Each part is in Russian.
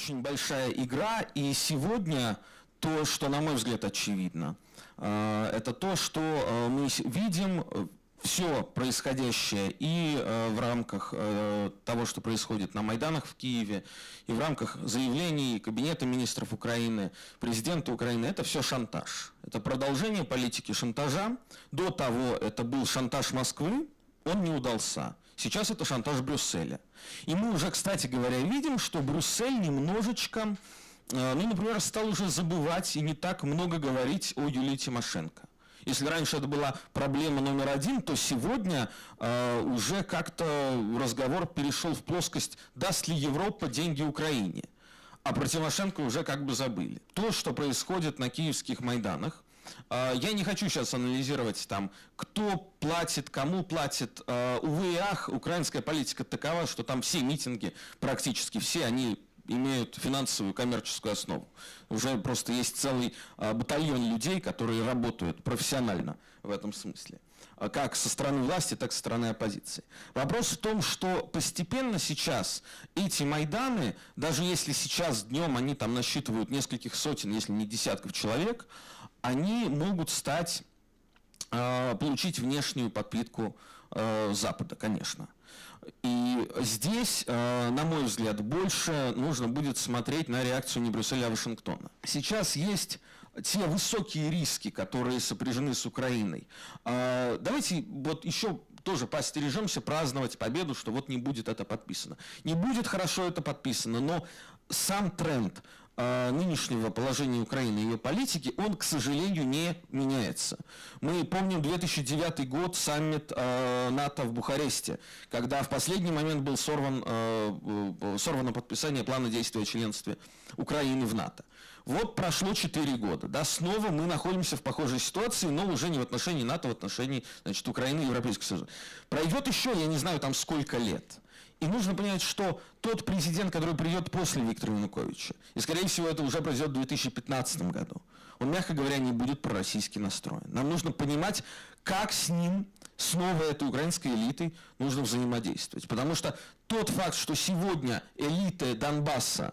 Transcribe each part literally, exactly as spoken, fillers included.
очень большая игра, и сегодня то, что, на мой взгляд, очевидно, это то, что мы видим все происходящее и в рамках того, что происходит на Майданах в Киеве, и в рамках заявлений Кабинета министров Украины, президента Украины, это все шантаж. Это продолжение политики шантажа. До того это был шантаж Москвы, он не удался. Сейчас это шантаж Брюсселя. И мы уже, кстати говоря, видим, что Брюссель немножечко, ну, например, стал уже забывать и не так много говорить о Юлии Тимошенко. Если раньше это была проблема номер один, то сегодня э, уже как-то разговор перешел в плоскость, даст ли Европа деньги Украине. А про Тимошенко уже как бы забыли. То, что происходит на киевских Майданах, э, я не хочу сейчас анализировать, там, кто платит, кому платит. Э, увы и ах, украинская политика такова, что там все митинги, практически все, они имеют финансовую коммерческую основу. Уже просто есть целый а, батальон людей, которые работают профессионально в этом смысле. А как со стороны власти, так и со стороны оппозиции. Вопрос в том, что постепенно сейчас эти Майданы, даже если сейчас днем они там насчитывают нескольких сотен, если не десятков человек, они могут стать, а, получить внешнюю подпитку а, Запада, конечно. И здесь, на мой взгляд, больше нужно будет смотреть на реакцию не Брюсселя, а Вашингтона. Сейчас есть те высокие риски, которые сопряжены с Украиной. Давайте вот еще тоже поостережемся праздновать победу, что вот не будет это подписано. Не будет хорошо это подписано, но сам тренд нынешнего положения Украины и ее политики, он, к сожалению, не меняется. Мы помним две тысячи девятый год, саммит э, НАТО в Бухаресте, когда в последний момент был сорван, э, сорвано подписание плана действия о членстве Украины в НАТО. Вот прошло четыре года. Да, снова мы находимся в похожей ситуации, но уже не в отношении НАТО, а в отношении, значит, Украины и Европейского Союза. Пройдет еще, я не знаю, там сколько лет. И нужно понять, что тот президент, который придет после Виктора Януковича, и, скорее всего, это уже произойдет в две тысячи пятнадцатом году, он, мягко говоря, не будет пророссийски настроен. Нам нужно понимать, как с ним, с новой этой украинской элитой, нужно взаимодействовать. Потому что тот факт, что сегодня элиты Донбасса,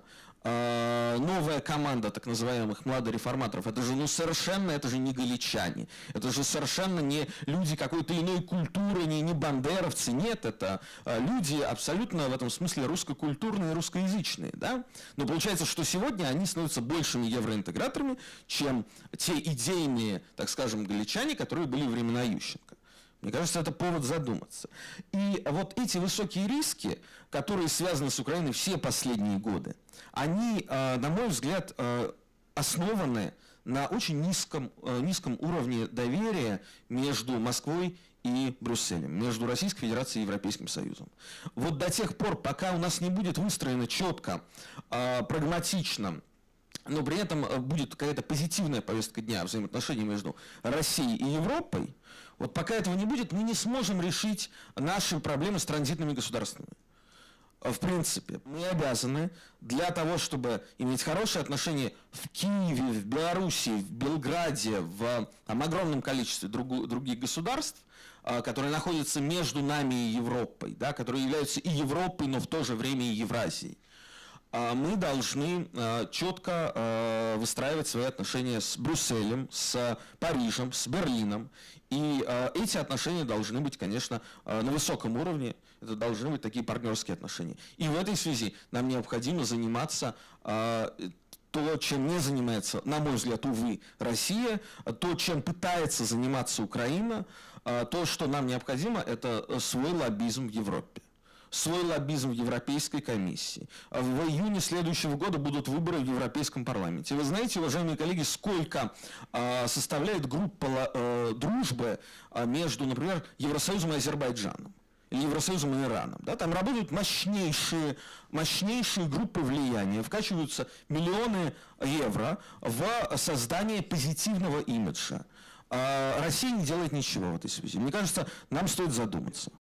новая команда так называемых младореформаторов, это же ну совершенно, это же не галичане, это же совершенно не люди какой-то иной культуры, не, не бандеровцы, нет, это люди абсолютно в этом смысле русско-культурные, русскоязычные, да? Но получается, что сегодня они становятся большими евроинтеграторами, чем те идейные, так скажем, галичане, которые были во времена Ющенко. Мне кажется, это повод задуматься. И вот эти высокие риски, которые связаны с Украиной все последние годы, они, на мой взгляд, основаны на очень низком, низком уровне доверия между Москвой и Брюсселем, между Российской Федерацией и Европейским Союзом. Вот до тех пор, пока у нас не будет выстроено четко, прагматично, но при этом будет какая-то позитивная повестка дня взаимоотношений между Россией и Европой, вот пока этого не будет, мы не сможем решить наши проблемы с транзитными государствами. В принципе, мы обязаны для того, чтобы иметь хорошие отношения в Киеве, в Беларуси, в Белграде, в там, огромном количестве друг, других государств, которые находятся между нами и Европой, да, которые являются и Европой, но в то же время и Евразией. Мы должны четко выстраивать свои отношения с Брюсселем, с Парижем, с Берлином. И эти отношения должны быть, конечно, на высоком уровне. Это должны быть такие партнерские отношения. И в этой связи нам необходимо заниматься то, чем не занимается, на мой взгляд, увы, Россия, то, чем пытается заниматься Украина, то, что нам необходимо, это свой лоббизм в Европе. Свой лоббизм в Европейской комиссии. В июне следующего года будут выборы в Европейском парламенте. Вы знаете, уважаемые коллеги, сколько э, составляет группа э, дружбы э, между, например, Евросоюзом и Азербайджаном? Или Евросоюзом и Ираном? Да? Там работают мощнейшие, мощнейшие группы влияния, вкачиваются миллионы евро в создание позитивного имиджа. Э, Россия не делает ничего в этой связи. Мне кажется, нам стоит задуматься.